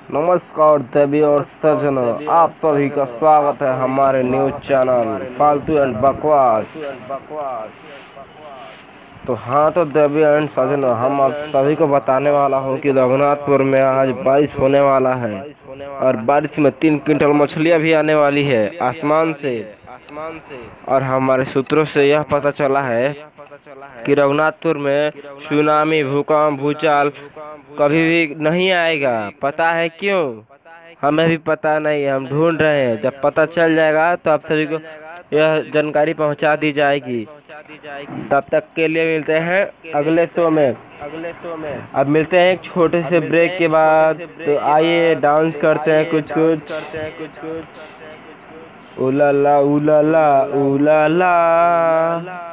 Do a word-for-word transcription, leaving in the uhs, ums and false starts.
नमस्कार देवी और सज्जनों, आप सभी का स्वागत है हमारे न्यूज चैनल फालतू एंड बकवास। तो हाँ, तो देवी एंड सज्जनों, हम आप सभी को बताने वाला हूँ कि रघुनाथपुर में आज बारिश होने वाला है और बारिश में तीन क्विंटल मछलियाँ भी आने वाली है आसमान से। और हमारे सूत्रों से यह पता चला है कि रघुनाथपुर में सुनामी, भूकंप, भूचाल कभी भी नहीं आएगा। पता है क्यों? हमें भी पता नहीं है, हम ढूंढ रहे हैं। जब पता चल जाएगा तो आप सभी को यह जानकारी पहुंचा दी जाएगी। तब तक के लिए मिलते हैं अगले शो में। अब मिलते हैं एक छोटे से ब्रेक के बाद। तो आइए डांस करते हैं कुछ कुछ। उला ला उला ला उला ला।